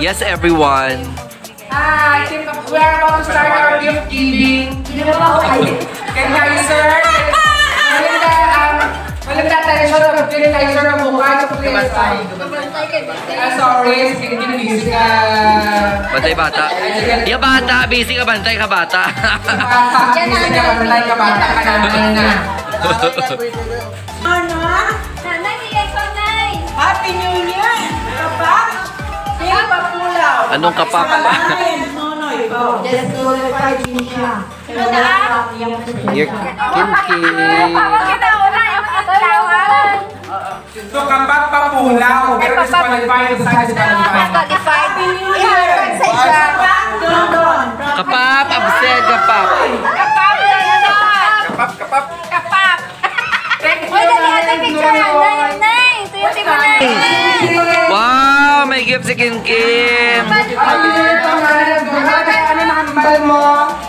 Yes, everyone. Hi, we are about to start our gift giving. Can I, sir? Maganda tayo siya na mag-clean tayo siya ng mukha. Sorry, busy ka. Bantay bata. Ya bata, busy ka bantay ka bata. Busy ka bantay ka bata ka naman na. Ano? Nanay, bigay ko, Nay. Happy New Year! Kapak? Sing papulaw. Anong kapak? Nonoy po. Just notify din siya. Your Kinky. So, kapak papulaw. Pero disqualified sa disqualified. Happy New Year! Kapak, Dondon. Kapap, absent, kapap. Kapap. Uy, dali ate, picture yan. Nay, tuyusin mo, Nay. Wow, may gift si Kim Kim. Happy New Year, Pamalan. Ano na kambal mo?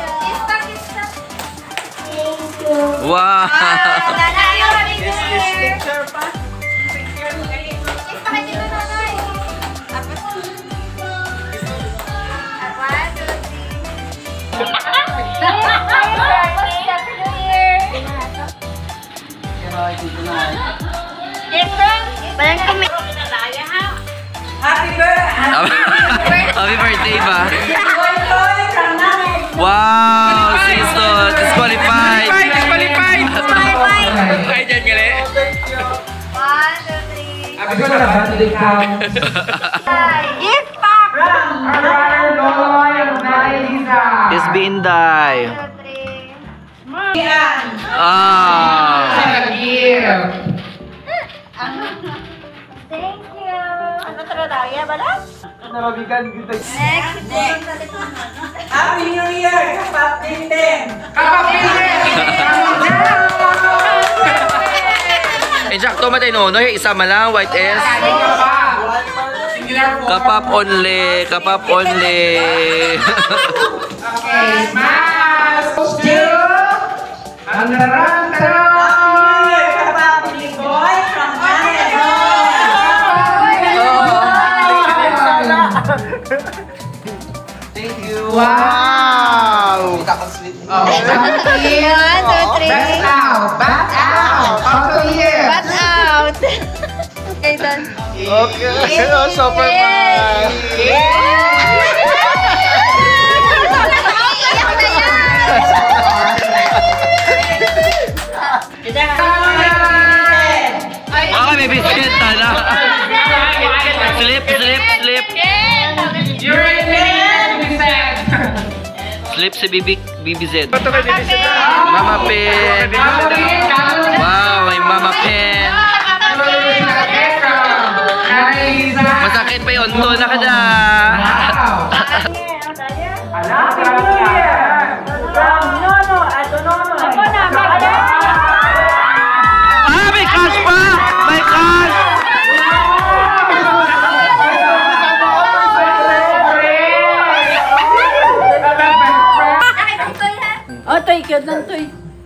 Wow. Nanay, Happy New Year. Picture pa. Pakita mo, Nanay. Happy New Year. Happy birthday! Happy birthday ba? Toy from Nanay. Wow, season. Disqualified. Ay, dyan gali. 1, 2, 3. Abi ko na birthday count. Gift pack. Alright, Loloy, Nay, Lisa. Is Binday. 1, 2, 3. Yan. Ah. Gift. Thank you. Ano taradaya ba lang? Next. Happy New Year! Kapak din din. Insakto matay no, isa malang white S. Kapap only, kapap only. Okay, smash! Two! Ang narang-tarang! Happy New Year! Kapak ni Boy from Nanay. Thank you. Wow! Oh, One, two, three. back out! Back out! Happy Year! Back out. Okay, done. Okay, Superman! Ah, may biscuit na. Slip. You're in there! Slip si BBZ. Mama Pen. Wow, may Mama Pen. Masakit pa yun. To na ka na. Happy New Year! From Nono at Nono. Ako na, Ah, may cash pa! May cash! Oh, toy, good lang, toy.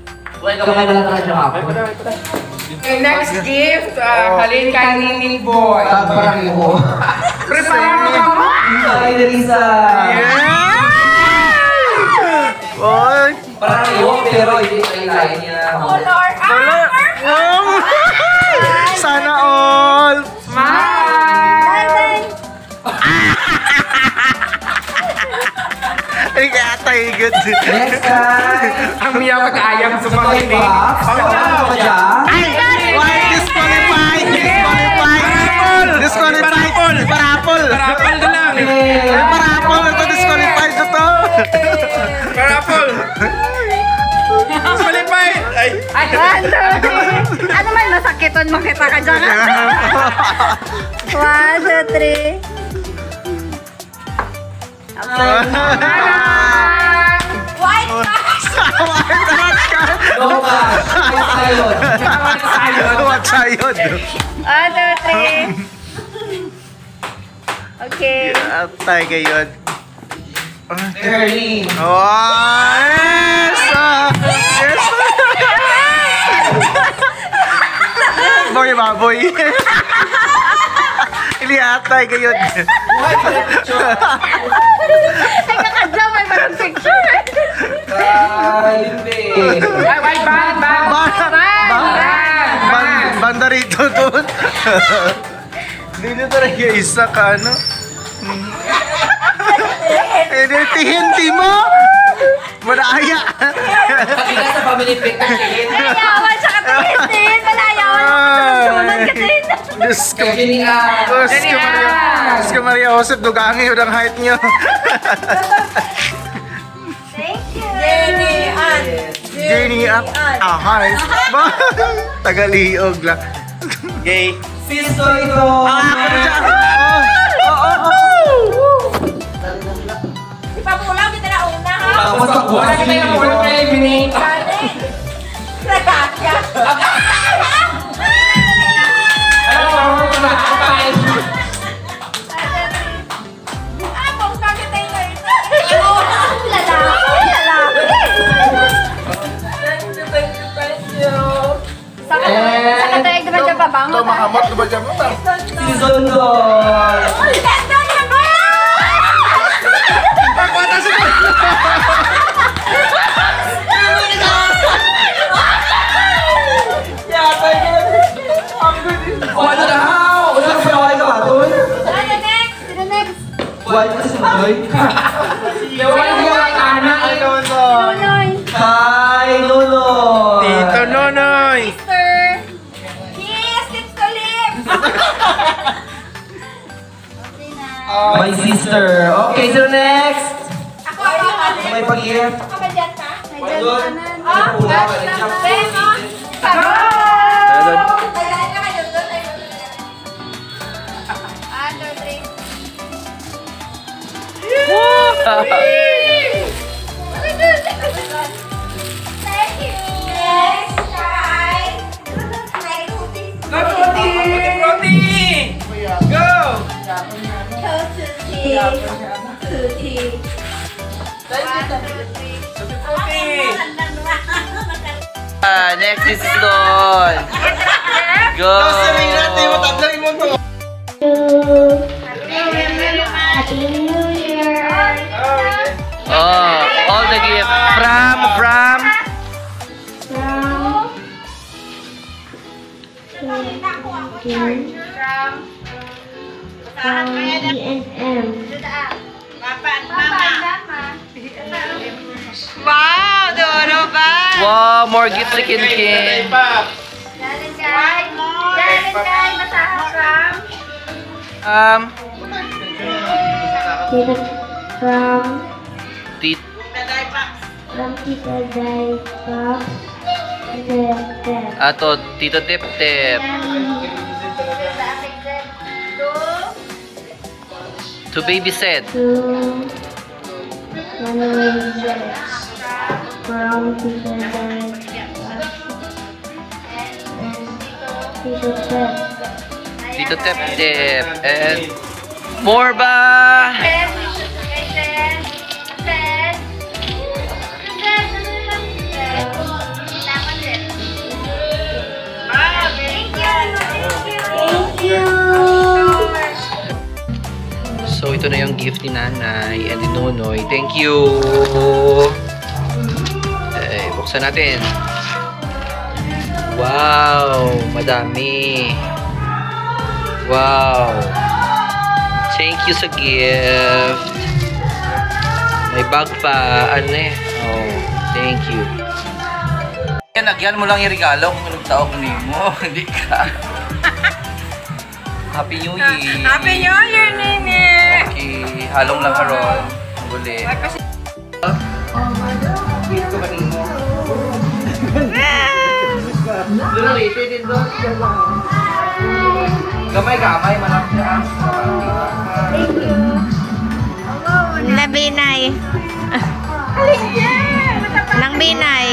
Okay, next gift, halin kay Nining Boy. Prepare ka mo! Oy! Color. Sana all! Smile! Ay, katay, good. Next time! Ang miya mag-ayang sa mga hindi. Ay! Why disqualified? Disqualified! Parapol! Parapol na lang! Parapol! Ito disqualified ko to! Parapol! Disqualified! Ay! One, two, three. Ano man masakiton makita ka dyan? 1, 2, 3. White What sayod? 1, 2, 3. Okay. Atay kayon. Early! Oh, yes! Yes! Boy, baboy. ni atay kayo. Ay, kakadyaw, may bagong picture. Ay, Banda rito doon. Dito talaga isa ka ano. Hinti mo. Malaya. Pagkita sa family picture. Malayawan siya katihin. Malayawan siya sunod katihin. Diyos ko. Diyos ko Maria Joseph, dugangi yun ang height nyo. Thank you. Jenny up. Height. Tagaliog lang. Gay. Sisto ito. Ipapulaw kita na una, ha? Tapos ako. Wala kita yung ulo na eliminate. Nagkakya. Alam mo, kumakain. Kung bakit tayo ito? Lalaki. Sa katayag naman dyan babang. Ito makamot na ba dyan mo? Season 2. Wala na how? Wala na wala ka baton? Sino next? Wala na si Noy. Wala yung anak. Nonoy. Hi, Nonoy. Tito Nonoy. Sister. Kiss, lips to lips. Okay na. My sister. Okay, so next. Ako. May pag-iir. Ako ba dyan ka? May dyan Doon. ka na. May pula ka rin. Tagalan ka kayo doon. 1, 2, 3. Thank you. Next, try. Go! Tuti. Next is Don. Go. Happy New Year. Oh, all the gift from B&M. Wow, Doro ba? Wow, more gifts si Kinkin. Galing kay Masahakam. Tit Tita Day Pops. ato Tito Tip Tip. To babysit. From Tita Day Tito Tip Tip. And more ba? So ito na yung gift ni Nanay and ni Nonoy. Thank you. Buksan natin. Wow, madami. Wow. Thank you sa gift. May bag pa. Ano eh? Oh, thank you. Yan, nagyan mo lang yung regalo kung nagtaok mo. Hindi ka. Happy New Year. Happy New Year, Nene! Okay, halong lang karon. Uli. Dito ba nimo? Dito dito dito. Gamay manap siya. Nabinay. Nang binay.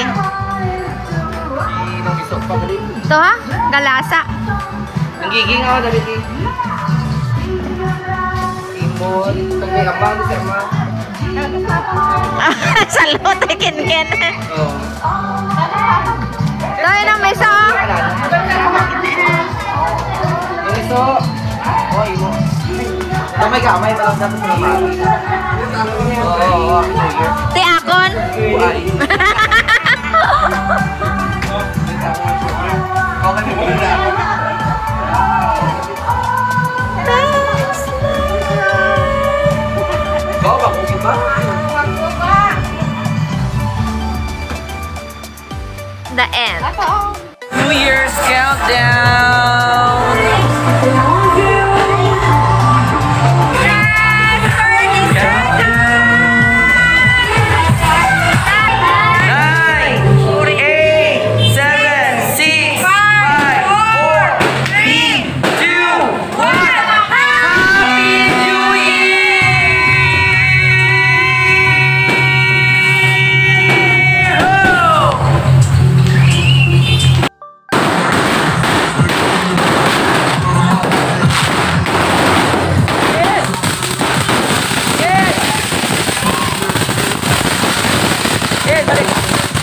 Nung isok pa rin. Ito ha? Galasa. Nanggiging ako dali di. Imon, pag may amang si ama. Salot ay kin-kin. Oh. Ito yun ang may sa. Yung iso. Oh, imo. Kamay pa lang dapat sa mga. Oo. Te akon. Buhay. Okay, Go, bakit ba? The end. New Year's countdown. Nine, 8, 7, 6, 5, 4, 3, 2, 1. Happy New Year! Oh! Yes, dali.